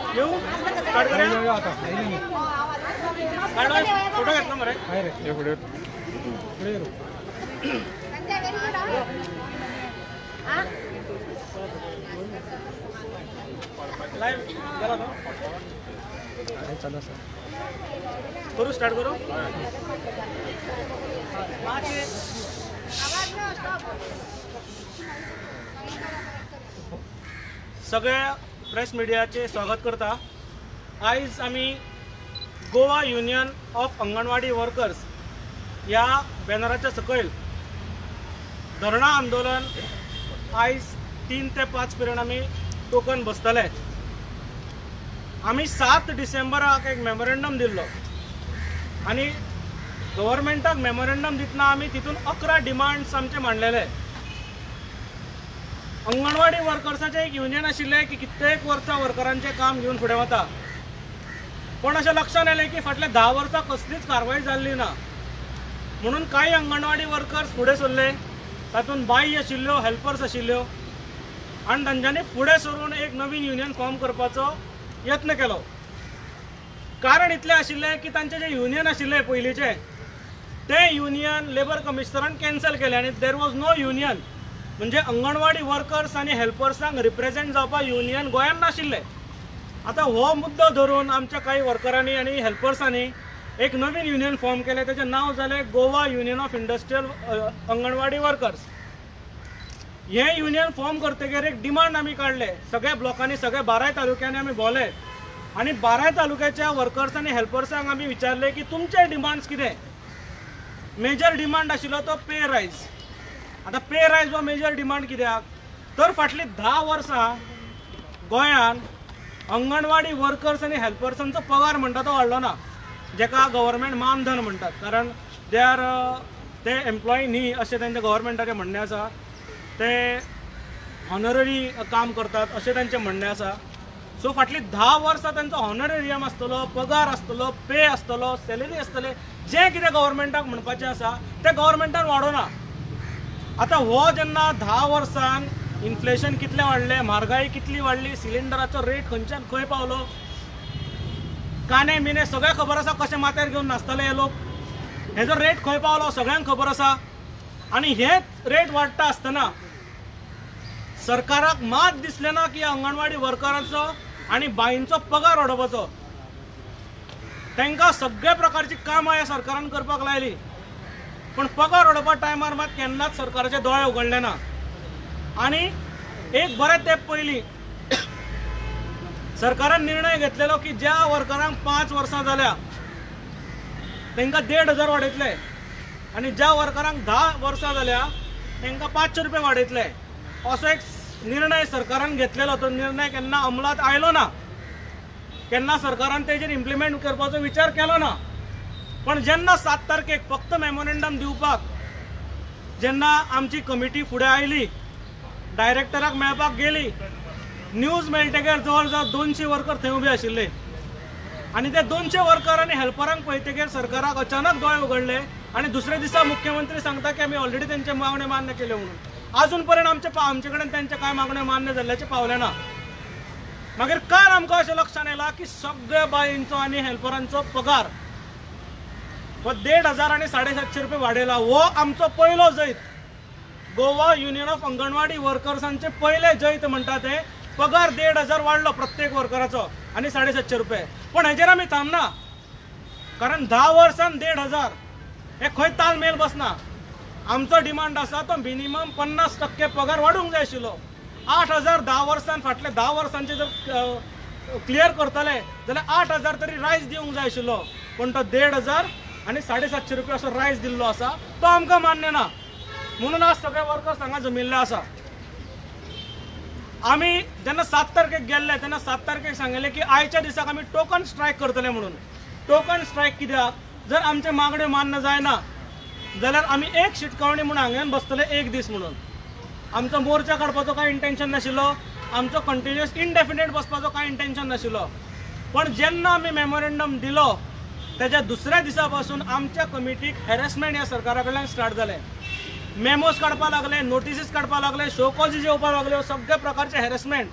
येऊ स्टार्ट करूया आता फोटो घेतला मरे रे पुढे लाइव चला ना चलो सर करू स्टार्ट करू सगळ्या प्रेस मिडियाचे स्वागत करता। आयज आमी Goa union of anganwadi workers या बॅनराच्या सकयल धरणा आंदोलन आयज 3 ते 5 पर्यंत आमी टोकन बसतले। आमी 7 डिसेंबराक एक मेमोरेंडम दिल्लो आणि गव्हर्मेंटाक मेमोरेंडम दितना आमी तितून 11 डिमांड्स आमचे मांडलेले। अंगणवाडी वर्कर्साचे एक युनियन आशिल्ले की कित्येक वर्सां वर्करांचे काम घेवन फुडें वता, पण अशें लक्षात आयलें की फाटल्या 10 वर्सां कसलीच कारवाई जाल्ली ना। म्हणून काही अंगणवाडी वर्कर्स फुडें सरले, तातूंत बाई आशिल्ल्यो, हेल्पर्स आशिल्ल्यो, आनी तांच्यांनी फुडें सरून एक नवीन युनियन फॉर्म करपाचो यत्न केलो। कारण इतलें आशिल्लें की तांचे जे युनियन आशिल्ले पयलींचे ते युनियन लेबर कमिशनरान कॅन्सल केले आनी देर वॉज नो युनियन, म्हणजे अंगणवाडी वर्कर्स आनी हेल्पर्सांक रिप्रेझेंट जावपाक युनियन गोंयांत नाशिल्ले। आता हो मुद्दो धरून आमच्या काही वर्करांनी आनी हेल्पर्सांनी एक नवीन युनियन फॉर्म केले, त्याचे नाव जाले Goa union of industrial anganwadi workers. हे युनियन फॉर्म करतकीर एक डिमांड आमी काढले, सगळ्या ब्लॉकांनी, सगळ्या 12 तालुक्यांनी आमी भोवले आणि 12 तालुक्याच्या वर्कर्स आनी हेल्पर्सांक आमी विचारले की तुमचे डिमांड्स कितें। मेजर डिमांड आशिल्लो तो पे रायज। आता पे रायज हो मेजर डिमांड कित्याक तर फाटली 10 वर्सां गोंयान अंगणवाडी वर्कर्स आनी हेल्पर्सांचो पगार म्हणटा तो वाडलो ना, जेका गव्हर्मेंट मानधन म्हणटात, कारण ते एम्प्लॉई न्ही अशें तांचें गव्हर्मेंटाचें म्हणणें आसा, ते ऑनररी काम करतात अशें तांचें म्हणणें आसा। सो फाटली 10 वर्सां तांचो ऑनरेरियम आसतलो, पगार आसतलो, पे आसतलो, सॅलरी आसतले, जें कितें गव्हर्मेंटाक म्हणपाचें आसा तें गव्हर्मेंटान वाडोवना। आता हो जेन्ना 10 वर्सान इन्फ्लेशन कितलें वाडलें, म्हारगाई कितली वाडली, सिलिंडराचो रेट खंयच्यान खंय पावलो, काने मिने सगळें खबर आसा, कशें माथ्यार घेवन नाचतले हे लोक, हेजो रेट खंय पावलो सगळ्यांक खबर आसा। आनी हेच रेट वाडटा आसतना सरकाराक मात दिसलें ना की अंगणवाडी वर्करांचो आनी बाईंचो पगार वाडोवपाचो। तांकां सगळ्या प्रकारची कामां ह्या सरकारान करपाक लायली, पण पगार वाडोवपा टायमार मात केन्नाच सरकाराचे दोळे उगडले ना। आनी एक बरें तेंप पयलीं सरकारान निर्णय घेतलेलो की ज्या वर्करांक 5 वर्सां जाल्या तांकां 1,500 वाडयतले, आनी ज्या वर्करांक 10 वर्सां जाल्या तांकां 500 रुपया वाडयतले, असो एक निर्णय सरकारान घेतलेलो। तो निर्णय केन्ना अंमलात आयलो ना, केन्ना सरकारान तेजेर इम्प्लिमेंट करपाचो विचार केलो ना। पण जेन्ना 7 तारखेक फक्त मेमोरेंडम दिवपाक जेन्ना आमची कमिटी फुडें आयली, डायरेक्टराक मेळपाक गेली, न्यूज मेळटकीर जवळ जवळ 200 वर्कर थंय उबे आशिल्ले, आनी ते 200 वर्कर आनी हेल्परांक पळयतकीर सरकाराक अचानक दोळे उगडले आनी दुसऱ्या दिसा मुख्यमंत्री सांगता की आमी ऑलरेडी तेंचे मागणे मान्य केले म्हणून। अजून पर्यंत आमचे कडेन तेंचे कांय मागण्यो मान्य जाल्ल्याचे पावले ना। मागीर काल आमकां अशें लक्षात आयलां की सगळ्या बाईंचो आनी हेल्परांचो पगार हो 1,500 आनी 750 रुपये वाडयला। हो आमचो पयलो जैत, गोवा युनियन ऑफ अंगणवाडी वर्कर्सांचे पयले जैत म्हणटा ते पगार 1,500 वाडलो प्रत्येक वर्कराचो आनी 750 रुपये। पण हेजेर आमी थांबना, कारण 10 वर्सान 1,500 हे खंय तालमेल बसना। आमचो डिमांड आसा तो मिनिमम 50% पगार वाडूंक जाय आशिल्लो। 8,000 10 वर्सान, फाटले 10 वर्सांचे जर क्लियर करतले जाल्यार 8,000 तरी रायज दिवंक जाय आशिल्लो, पण तो 1,500 आनी 750 रुपया असो रायज दिल्लो आसा, तो आमकां मान्य ना। म्हणून आज सगळे वर्कर्स हांगा जमिल्ले आसा। आमी जेन्ना 7 तारखेक गेल्ले तेन्ना 7 तारखेक सांगिल्लें की आयच्या दिसाक आमी टोकन स्ट्रायक करतले म्हणून। टोकन स्ट्रायक कित्याक, जर आमचे मागण्यो मान्य जायना जाल्यार आमी एक शिटकावणी म्हणून हांगान बसतले 1 दीस म्हणून। आमचो मोर्चा काडपाचो कांय इंटेन्शन नाशिल्लो, आमचो कंटिन्युअस इनडेफिनेट बसपाचो कांय इंटेन्शन नाशिल्लो। पण जेन्ना आमी मेमोरेंडम दिलो त्याच्या दुसऱ्या दिसा पासून आमच्या कमिटीक हॅरेसमेंट ह्या सरकारा कडल्यान स्टार्ट जाले। मेमोज काडपा लागले, नोटिसीस काडपा लागले, शो कॉजीस येवपा लागले, सगळे प्रकारचे हॅरेसमेंट।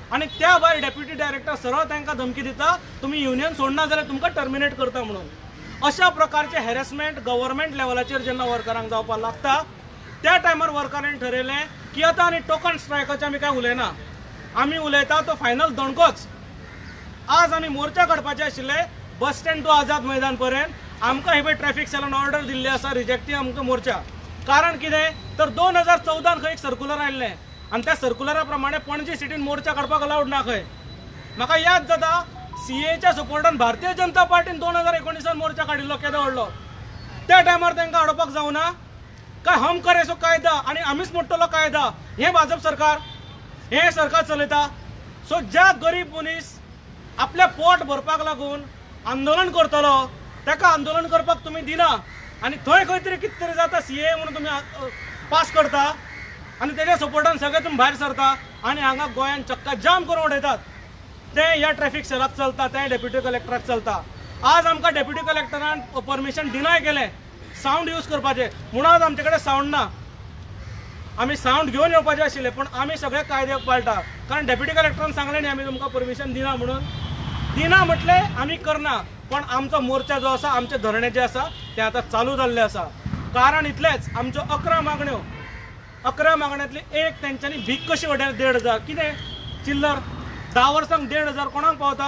आणि त्या भायर डेप्युटी डायरेक्टर सरळ तांकां धमकी दिता तुम्ही युनियन सोडना जाल्यार तुमकां टर्मिनेट करता म्हणून. अशा प्रकारचे हॅरेसमेंट गव्हर्मेंट लेवलाचेर जेन्ना वर्करांक जावपाक लागता त्या टायमार वर्करांनी ठरयलें की आतां आनी टोकन स्ट्रायकाचें आमी काय उलयना, आमी उलयता तो फायनल दणकोच. आज आमी मोर्चा काडपाचे आशिल्ले बस स्टँड टू आझाद मैदान पर्यंत. आमकां हे ट्रॅफिक सेलान ऑर्डर दिल्ली आसा रिजेक्टींग आमकां मोर्चा. कारण कितें तर 2014 खंय एक सर्क्युलर आयिल्लें आनी त्या सर्क्युलरा प्रमाणे पणजी सिटीन मोर्चा काडपाक अलावड ना खंय. म्हाका याद जाता सीएच्या सपोर्टान भारतीय जनता पार्टीन 2019 मोर्चा काडिल्लो केदो व्हडलो. त्या टायमार तांकां अडोवपाक जावना काय हम करे सो कायदा आनी आमीच मोडटलो कायदा हे भाजप सरकार हे सरकार चलयता. सो ज्या गरीब मनीस आपल्या पोट भरपाक लागून आंदोलन करतलो ताका आंदोलन करपाक तुम्ही दिना आनी थंय खंय तरी कितें तरी जाता सीए म्हणून तुम्ही पास करता आनी तेज्या सपोर्टान सगळे तुम्ही भायर सरता आनी हांगा गोंयान चक्का जाम करून उडयतात. ते ह्या ट्रॅफिक सेलाक चलता ते डेप्युटी कलेक्टराक चलता. आज आमकां डेप्युटी कलेक्टरान परमिशन डिनाय केलें सावंड यूज करपाचें म्हणून आज आमचे कडेन सावंड ना. आमी सावंड घेवन येवपाचे आशिल्ले पण आमी सगळे कायदे पाळटा. कारण डेप्युटी कलेक्टरान सांगलें न्ही आमी तुमकां परमिशन दिना म्हणून. दिना म्हटलें आमी करना पण आमचो मोर्चा जो आसा आमचे धरणे जे आसा ते आतां चालू जाल्ले आसा. कारण इतलेंच आमच्यो 11 मागण्यो 11 मागण्यांतली एक तेंच्यांनी भीक कशी वड्यार 1,500 कितें चिल्लर 10 वर्सांक 1,500 कोणाक पावता.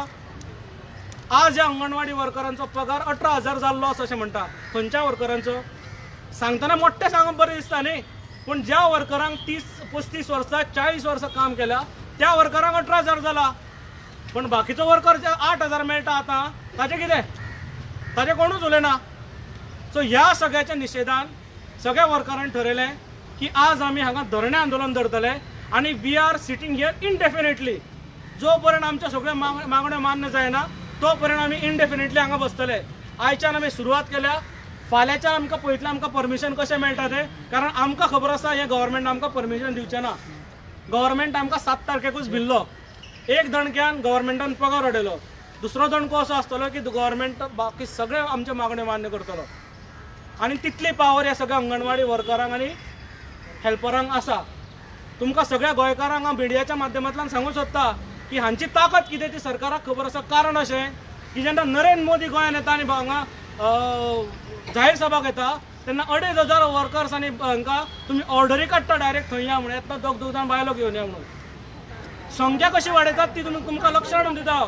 आज ह्या अंगणवाडी वर्करांचो पगार 18,000 जाल्लो असो अशें म्हणटा. खंयच्या वर्करांचो सांगतना मोठ्ठे सांगप बरें दिसता न्ही पण ज्या वर्करांक 30-35 वर्सां 40 वर्सां काम केल्या त्या वर्करांक 18,000 जाला. पण बाकीचो वर्कर 8,000 मेळटा आतां ताचें कितें ताचें कोणूच उलयना. सो ह्या सगळ्याच्या निशेधान सगळ्या वर्करांनी ठरयलें की आज आमी हांगा धरणे आंदोलन धरतले आनी we are sitting here indefinitely. जो पर्यंत आमच्या सगळ्या मागण्यो मान्य जायना तो पर्यंत आमी इनडेफिनेटली हांगा बसतले. आयच्यान आमी सुरवात केल्या. फाल्यांच्यान आमकां पळयतलें आमकां परमिशन कशें मेळटा तें. कारण आमकां खबर आसा हें गव्हर्मेंट आमकां परमिशन दिवचें ना. गव्हर्मेंट आमकां 7 तारखेकूच भिल्लो. एक दणक्यान गव्हर्मेंटान पगार वाडयलो. दुसरो दणको असो आसतलो की गव्हर्मेंट बाकी सगळे आमचे मागण्यो मान्य करतलो. आनी तितली पावर ह्या सगळ्या अंगणवाडी वर्करांक आनी हेल्परांक आसा. तुमकां सगळ्या गोंयकारांक हांव मिडियाच्या माध्यमांतल्यान सांगूंक सोदता की हांची ताकद कितें ती सरकाराक खबर आसा. कारण अशें की जेन्ना नरेंद्र मोदी गोंयांत येता आनी हांगा जाहीर सभाक येता तेन्ना 2,500 वर्कर्स आनी हांकां तुमी ऑर्डरी काडटा डायरेक्ट थंय या म्हणून येता 2 जाण बायलो घेवन या म्हणून. संख्या कशी वाडयतात ती तुमकां लक्ष हाडून दिता.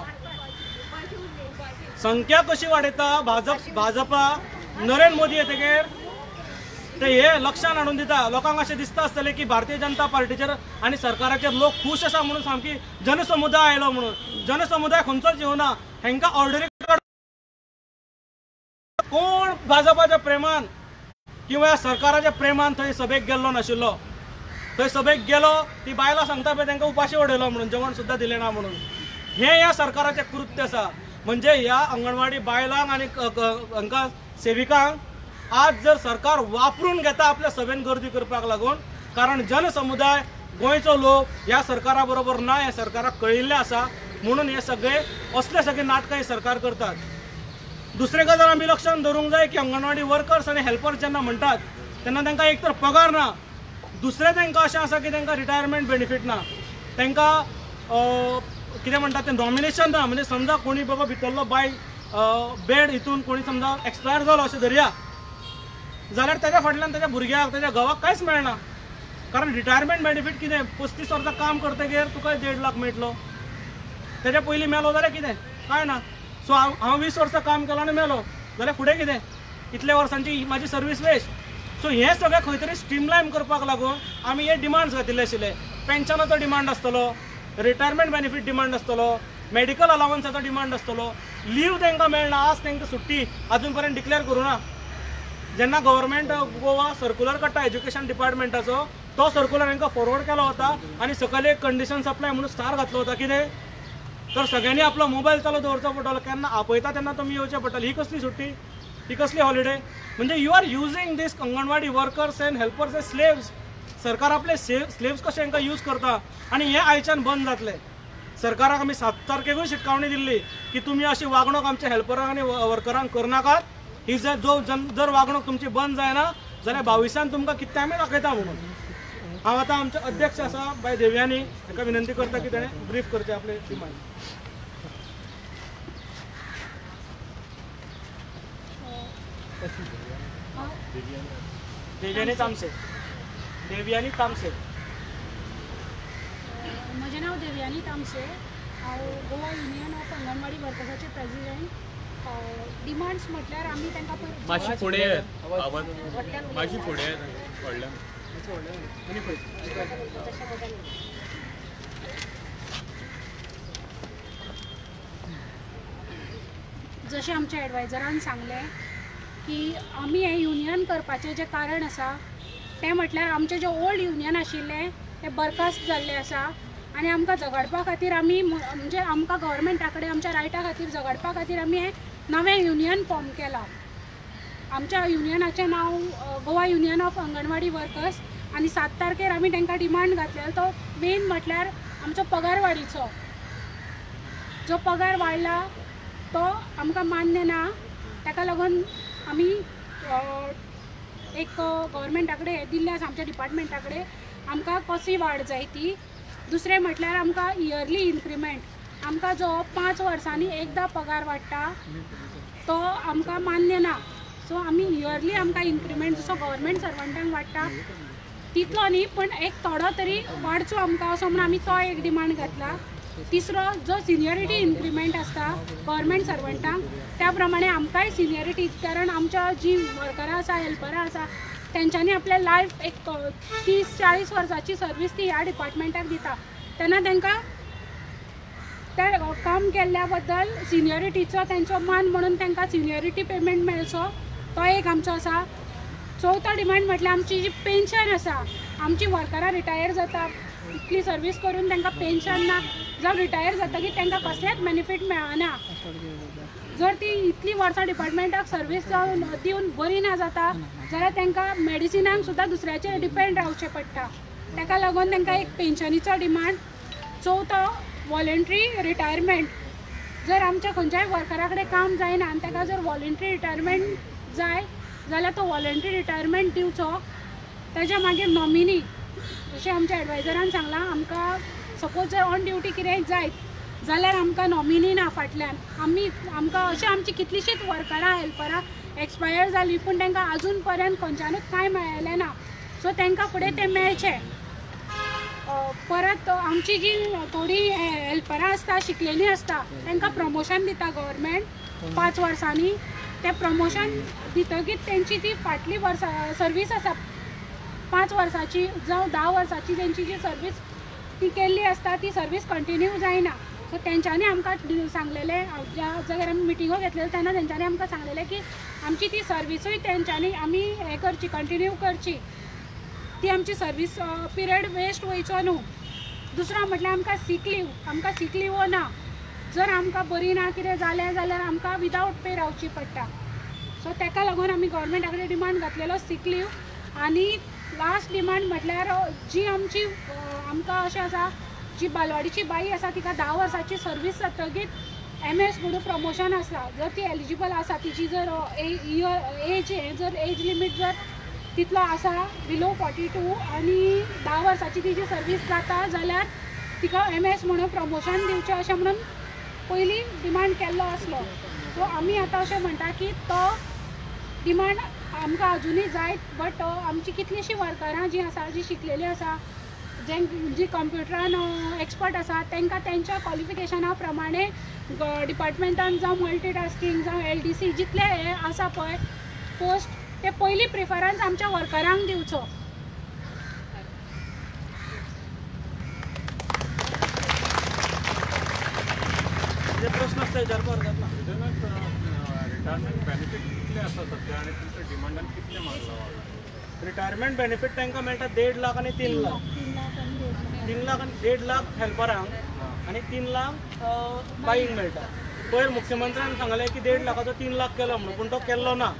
संख्या कशी वाडयता भाजपा नरेंद्र मोदी येतकीर ते हे लक्षान हाडून दिता. लोकांक अशें दिसता आसतलें की भारतीय जनता पार्टीचेर आनी सरकाराचेर लोक खूश आसा म्हणून सामकी जनसमुदाय आयलो म्हणून. जनसमुदाय खंयचोच येवना. हांकां ऑर्डरी कोण भाजपाच्या प्रेमान किंवा सरकाराच्या प्रेमान थंय सभेक गेल्लो नाशिल्लो. थंय सभेक गेलो ती बायलां सांगता पळय तांकां उपाशी उडयलो म्हणून जेवण सुद्दां दिलें ना म्हणून. हें ह्या सरकाराचें कृत्य आसा. म्हणजे ह्या अंगणवाडी बायलांक आनी हांकां सेविकांक आज जर सरकार वापरून घेता आपल्या सभेन गर्दी करपाक लागून. कारण जनसमुदाय गोंयचो लोक ह्या सरकारा बरोबर ना हे सरकाराक कळिल्लें आसा म्हणून हे सगळे असले सगळे नाटकां हे सरकार करतात. दुसरे गजाल आमी लक्षांत दवरूंक जाय की अंगणवाडी वर्कर्स आनी हेल्पर्स जेन्ना म्हणटात तेन्ना तांकां एक तर पगार ना. दुसरें तांकां अशें आसा की तांकां रिटायरमेंट बेनिफीट ना. तांकां कितें म्हणटात तें नॉमिनेशन ना. म्हणजे समजा कोणी बाबा भितरलो बाय बेड हितून कोणी समजा एक्सपायर जालो अशें धरया जाल्यार तेज्या फाटल्यान तेज्या भुरग्याक तेज्या घोवाक कांयच मेळना. कारण रिटायरमेंट बेनिफीट कितें 35 वर्सां काम करतकीर तुका 1.5 लाख मेळटलो. तेज्या पयलीं मेलो जाल्यार कितें कांय ना. सो हांव 20 वर्सां काम केलो आनी मेलो जाल्यार फुडें कितें इतल्या वर्सांची म्हाजी सर्वीस वेस्ट. सो हें सगळें खंय तरी स्ट्रीमलायन करपाक लागून आमी हे डिमांड्स घातिल्ले आशिल्ले. पेन्शनाचो डिमांड आसतलो, रिटायरमेंट बेनिफीट डिमांड आसतलो, मेडिकल अलावन्साचो डिमांड आसतलो. लीव तांकां मेळना. आज तांकां सुट्टी अजून पर्यंत डिक्लेअर करूना. जेन्ना गव्हर्मेंट गोवा सर्क्युलर काडटा एज्युकेशन डिपार्टमेंटाचो तो सर्क्युलर तांकां फॉरवर्ड केलो वता आनी सकयल एक कंडिशन सप्लाय म्हणून स्टार घातलो वता. कितें तर सगळ्यांनी आपलो मोबायल चालू दवरचो पडटलो. केन्ना आपयता तेन्ना तुमी येवचें पडटलें. ही कसली सुट्टी ही कसली हॉलिडे. म्हणजे you are using these anganwadi workers and helpers as slaves. सरकार आपले स्लेव्स कशे तांकां यूज करता आनी हे आयच्यान बंद जातले. सरकाराक आमी 7 तारखेकूय शिटकावणी दिल्ली की तुमी अशी वागणूक आमच्या हेल्परांक आनी वर्करांक करनाकात. ही जर वागणूक तुमची बंद जायना जाल्यार 22 तुमकां कितें आमी दाखयता म्हणून. हांव आतां आमचे अध्यक्ष आसा बाय देवयानी ताका विनंती करता की ताणें ब्रीफ करचें आपले डिमांड. देवयानी तामसे. देवयानी तामसे. म्हजें नांव देवयानी तामसे. हांव गोवा युनियन ऑफ अंगणवाडी वर्कर्साचे प्रेसिडेंट. डिमांड्स म्हटल्यार आमी तांकां मातशी फुडें मातशी फुडें व्हडल्यान जशें आमच्या एडवायजरान सांगलें की आमी हें युनियन करपाचें जें कारण आसा तें म्हटल्यार आमचें जें ओल्ड युनियन आशिल्लें तें बरखास्त जाल्लें आसा आनी आमकां झगडपा खातीर आमी म्हणजे आमकां गव्हर्मेंटा कडेन आमच्या रायटा खातीर झगडपा खातीर आमी हें नवें युनियन फॉर्म केलां. आमच्या युनियनाचें नांव Goa union of anganwadi workers आनी 7 तारखेर आमी तांकां डिमांड घातलेलो तो मेन म्हटल्यार आमचो पगार वाडीचो. जो पगार वाडला तो आमकां मान्य ना. ताका लागून आमी एक गव्हर्मेंटा कडेन हें दिल्लें आसा आमच्या डिपार्टमेंटा कडेन आमकां कशी वाड जाय ती. दुसरें म्हटल्यार आमकां इयरली इन्क्रिमेंट. आमकां जो 5 वर्सांनी एकदां पगार वाडटा तो आमकां मान्य ना. सो आमी इयरली आमकां इन्क्रिमेंट जसो गव्हर्मेंट सर्वंटांक वाडटा तितलो न्ही पण एक थोडो तरी वाडचो आमकां असो म्हणून आमी तो एक डिमांड घातला. तिसरो जो सिनियरिटी इन्क्रिमेंट आसता गव्हर्मेंट सर्वंटांक त्या प्रमाणे आमकांय सिनियरिटी कारण आमच्या जी वर्करां आसा हेल्परां आसा तेंच्यांनी आपले लायफ एक 30-40 वर्सांची सर्वीस ती ह्या डिपार्टमेंटाक दिता तेन्ना तांकां ते काम केल्ल्या बद्दल सिनियरिटीचो तेंचो मान म्हणून तांकां सिनियरिटी पेमेंट मेळचो तो एक आमचो आसा. चवथो डिमांड म्हटल्यार आमची जी पेन्शन आसा आमची वर्करां रिटायर जाता इतली सर्वीस करून तांकां पेन्शन ना जावं रिटायर जातकीर तांकां कसलेंच बेनिफीट मेळना. जर ती इतली वर्सां डिपार्टमेंटाक सर्वीस जावन दिवन बरी ना जाता जाल्यार तांकां मेडिसिनाक सुद्दां दुसऱ्याचेर डिपेंड रावचें पडटा. ताका लागून तांकां एक पेन्शनीचो डिमांड. चवथो वॉलंटरी रिटायरमेंट. जर आमच्या खंयच्याय वर्करा कडेन काम जायना आनी ताका जर वॉलंटरी रिटायरमेंट जाय जाल्यार तो वॉलंटरी रिटायरमेंट दिवचो. ताच्या मागीर नॉमिनी जशें आमच्या एडवायजरान सांगलां आमकां सपोज जर ऑन ड्युटी कितेंय जायत जाल्यार आमकां नॉमिनी ना फाटल्यान. आमकां अशें आमची कितलीशींच वर्करां हेल्परां एक्सपायर जालीं पूण तांकां आजून पर्यंत खंयच्यानूच कांय मेळ्ळें ना. सो तांकां फुडें तें मेळचें. परत आमची जी थोडी हेल्परां आसता शिकलेलीं आसता तांकां प्रमोशन दिता गव्हर्मेंट 5 वर्सांनी. तें प्रमोशन दितकीर तेंची ती फाटली वर्सां सर्वीस आसा 5 वर्सांची जावं 10 वर्सांची तेंची जी सर्वीस ती केल्ली आसता ती सर्वीस कंटिन्यू जायना. सो तेंच्यांनी आमकां सांगलेलें ज्या जाग्यार आमी मिटिंगो घेतलेल्यो तेन्ना तेंच्यांनी आमकां सांगलेलें की आमची ती सर्विसूय तेंच्यांनी आमी हें करची कंटिन्यू करची. ती आमची सर्वीस पिरियड वेस्ट वयचो न्हू. दुसरो म्हटल्यार आमकां सीक लीव ना. जर आमकां बरी ना कितें जालें जाल्यार आमकां विदावट पे रावची पडटा. सो ताका लागून आमी गव्हर्मेंटा कडेन डिमांड घातलेलो सीक लीव. आनी लास्ट डिमांड म्हटल्यार जी आमची आमकां अशें आसा जी बालवाडीची बाई आसा तिका 10 वर्सांची सर्वीस जातकीर MS म्हणून प्रमोशन आसा. जर ती एलिजिबल आसा तिची जर एज लिमीट जर तितलो आसा बिलो 42 आनी 10 वर्सांची तिची सर्वीस जाता जाल्यार तिका MS म्हणून प्रमोशन दिवचें अशें म्हणून पयलीं डिमांड केल्लो आसलो. सो आमी आतां अशें म्हणटा की तो डिमांड आमकां अजुनूय जायत बट आमची कितलींशीं वर्करां जीं आसा जीं शिकलेलीं आसा जी कंप्युटरान एक्सपर्ट आसा तांकां तेंच्या क्वॉलिफिकेशना प्रमाणे डिपार्टमेंटान जावं मल्टीटास्कींग जावं LDC जितले हे आसा पळय पोस्ट ते पयली प्रिफरन्स आमच्या वर्करांक दिवचो. प्रश्न आसता विचारपाक हरकत ना. रिटायरमेंट बेनिफीट कितले आसा सध्या आनी तुमच्या डिमांडान कितले मागला? रिटायरमेंट बेनिफीट तांकां मेळटा 1.5 लाख आनी 3 लाख. 3 लाख आनी 1.5 लाख हेल्परांक आनी 3 लाख बाईंक मेळटा. पयर मुख्यमंत्र्यान सांगलें की 1.5 लाखाचो 3 लाख केलो म्हणून पूण तो केल्लो ना.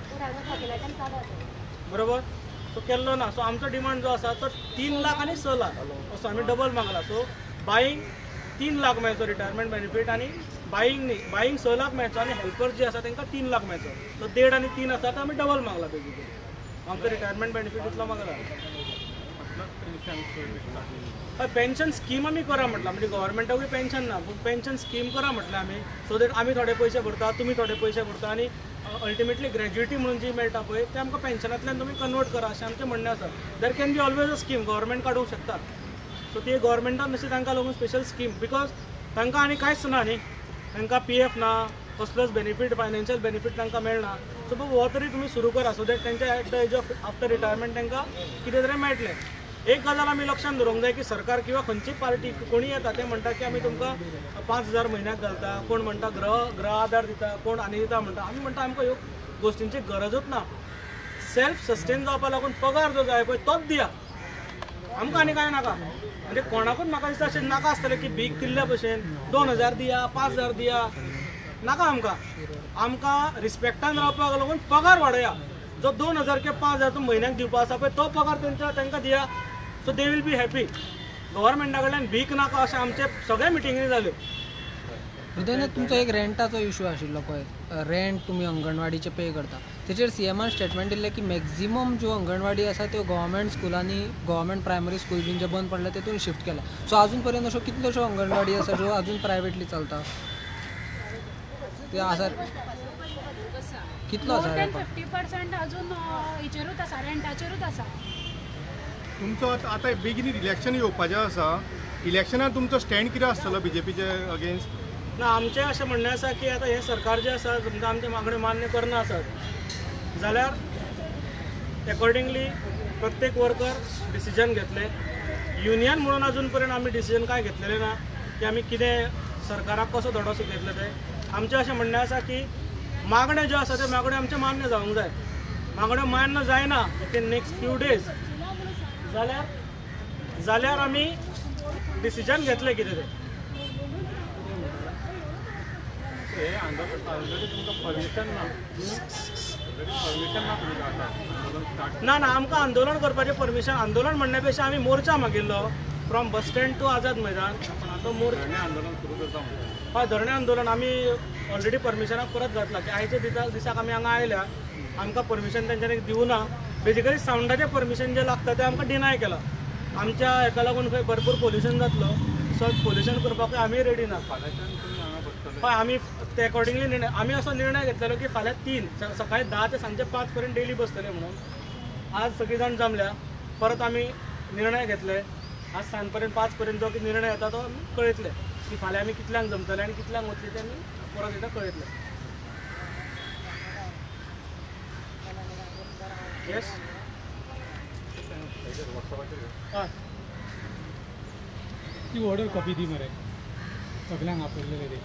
बरोबर. सो केल्लो ना. सो आमचो डिमांड जो आसा तो 3 लाख आनी 6 लाख असो आमी डबल मागला. सो बाईंक 3 लाख मेळचो रिटायरमेंट बेनिफीट आनी बाईंक 6 लाख मेळचो आनी हेल्पर जे आसा तांकां 3 लाख मेळचो. सो 1.5 आनी 3 आसा तो आमी डबल मागला बेजिकली. आमचो रिटायरमेंट बेनिफीट इतलो मागला. पेन्शन पेन्शन स्कीम आमी करा म्हटलं म्हणजे गव्हर्मेंटाकूय पेन्शन ना पूण पेन्शन स्कीम करा म्हटलं आमी सो दॅट आमी थोडे पयशे भरता तुमी थोडे पयशे भरता आनी अल्टिमेटली ग्रॅज्युएटी म्हणून जी मेळटा पळय ते आमकां पेन्शनांतल्यान तुमी कन्वर्ट करा अशें आमचें म्हणणें आसा there can be always a scheme government काडूंक शकता सो ती गव्हर्मेंटान अशी तांकां लागून स्पेशल स्कीम बिकॉज तांकां आनी कांयच ना न्ही तांकां PF ना कसलोच बेनिफीट फायनान्शियल बेनिफीट तांकां मेळना सो हो तरी तुमी सुरू करा सो दॅट तांच्या at the age of after retirement तांकां कितें तरी मेळटलें एक गजाल आमी लक्षांत दवरूंक जाय की सरकार किंवा खंयची पार्टी कोणी येता ते म्हणटा की आमी तुमकां 5,000 म्हयन्याक घालता कोण म्हणटा ग्रह आधार दिता कोण आनी दिता म्हणटा आमी म्हणटा आमकां ह्यो गोश्टींची गरजूच ना सेल्फ सस्टेन जावपा लागून पगार जो जाय पळय तोच दिया आमकां आनी कांय नाका म्हणजे कोणाकूच म्हाका दिसता अशें नाका आसतलें की भीक दिल्ल्या भशेन 2,000 दिया 5,000 दिया नाका आमकां रिस्पेक्टान रावपाक लागून पगार वाडया जो 2,000 कि 5,000 तुमी म्हयन्याक दिवपा आसा पळय तो पगार तांकां दिया so they will be happy गव्हर्मेंटा कडल्यान भीक नाका अशें आमचे सगळे मिटिंगी जाल्यो हृदयनाथ तुमचो एक रेंटाचो इशू आशिल्लो पळय रेंट तुमी अंगणवाडीचे पे करता तेचेर CMान स्टेटमेंट दिल्लें की मॅक्झिमम ज्यो अंगणवाडी आसा त्यो गव्हर्मेंट स्कुलांनी गव्हर्मेंट प्रायमरी स्कूल बीन जे बंद पडले तेतून शिफ्ट केला सो अजून पर्यंत अश्यो कितल्योश्यो अंगणवाडी आसा ज्यो अजून प्रायवेटली चलता ते आसा कितलो मोर आसा दॅन 50% अजून हेचेरूच आसा रेंटाचेरूच आसा तुमचो आतां बेगीन इलेक्शन येवपाचें आसा इलेक्शनाक तुमचो स्टँड कितें आसतलो BJPचे अगेन्स्ट ना आमचें अशें म्हणणें आसा की आतां हें सरकार जें आसा समजा आमचे मागण्यो मान्य करना आसात जाल्यार एकॉर्डिंगली प्रत्येक वर्कर डिसिजन घेतले युनियन म्हणून अजून पर्यंत आमी डिसिजन कांय घेतलेलें ना की आमी कितें सरकाराक कसो धडो शिकयतले ते आमचें अशें म्हणणें आसा की मागण्यो ज्यो आसा त्यो मागण्यो आमच्यो मान्य जावंक जाय मागण्यो मान्य जायना इन नेक्स्ट फ्यू डेज जाल्यार आमी डिसिजन घेतलें कितें तें हे ऑलरेडी तुमकां परमिशन ना परमिशन ना तुमकां आतां स्टार्ट ना आमकां आंदोलन करपाचें परमिशन आंदोलन म्हणण्या पेक्षा आमी मोर्चा मागिल्लो from bus stand to Azad Maidan तो मोर्चा धरणे आंदोलन सुरू करता म्हणून हय धरणे आंदोलन आमी ऑलरेडी परमिशनाक परत घातला की आयच्या दिसाक आमी हांगा आयल्या आमकां परमिशन तेंच्यांनी दिवना बेजिकली सावंडाचें परमिशन जें लागता तें आमकां डिनाय केलां आमच्या हेका लागून खंय भरपूर पोल्युशन जातलो सो पोल्युशन करपाकूय आमी रेडी ना फाल्यांच्यान तुमी हांगा बसतले हय आमी ते अकॉर्डिंगली निर्णय आमी असो निर्णय घेतलेलो की फाल्यां 3 सकाळी 10 ते सांजे 5 पर्यंत डेली बसतले म्हणून आज सगळीं जाण जमल्या परत आमी निर्णय घेतले आज सांज पर्यंत 5 पर्यंत जो निर्णय येता तो आमी कळयतले की फाल्यां आमी कितल्यांक जमतले आनी कितल्यांक वतले ते आमी परत एकदां कळयतले येस हय ती ऑर्डर कॉपी दी मरे सगळ्यांक आपयलेले रे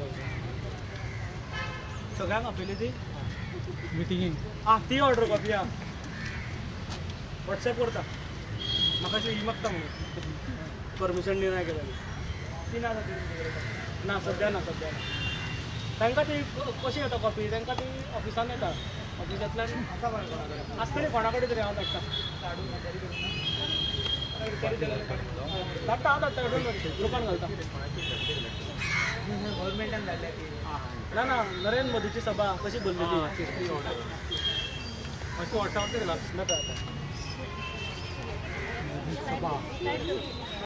सगळ्यांक आपयली ती मिटिंगेक ती ऑर्डर कॉपी वॉट्सॅप करता म्हाका अशी ही मागता म्हणून परमिशन निर्णय केलेली ती ना सद्या ना तांकां ती कशी येता कॉपी तांकां ती ऑफिसान येता ऑफिसांतल्यान आसतली कोणा कडेन तरी हांव धाडटा धाडटा हांव धाडटा ग्रुपान घालता गव्हर्मेंटान धाडल्या ना नरेंद्र मोदीची सभा कशी भरलेली अशी वॉट्सॅपाचेर घालता सभा